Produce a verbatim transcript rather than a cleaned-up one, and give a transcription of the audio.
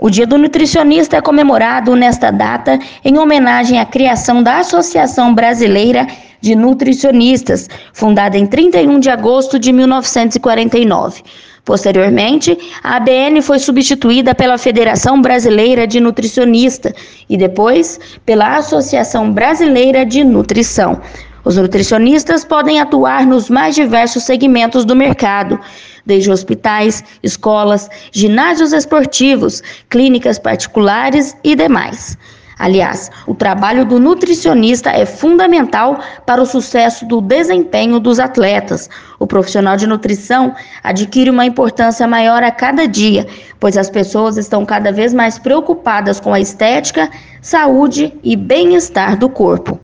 O Dia do Nutricionista é comemorado nesta data em homenagem à criação da Associação Brasileira de Nutricionistas, fundada em trinta e um de agosto de mil novecentos e quarenta e nove. Posteriormente, a A B N foi substituída pela Federação Brasileira de Nutricionista e depois pela Associação Brasileira de Nutrição. Os nutricionistas podem atuar nos mais diversos segmentos do mercado, desde hospitais, escolas, ginásios esportivos, clínicas particulares e demais. Aliás, o trabalho do nutricionista é fundamental para o sucesso do desempenho dos atletas. O profissional de nutrição adquire uma importância maior a cada dia, pois as pessoas estão cada vez mais preocupadas com a estética, saúde e bem-estar do corpo.